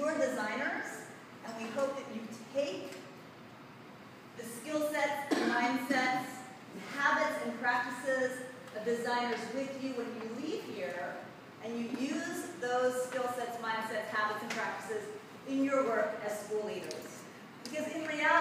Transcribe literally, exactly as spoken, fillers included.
You're designers, and we hope that you take the skill sets, mindsets, habits, and practices of designers with you when you leave here, and you use those skill sets, mindsets, habits, and practices in your work as school leaders. Because in reality,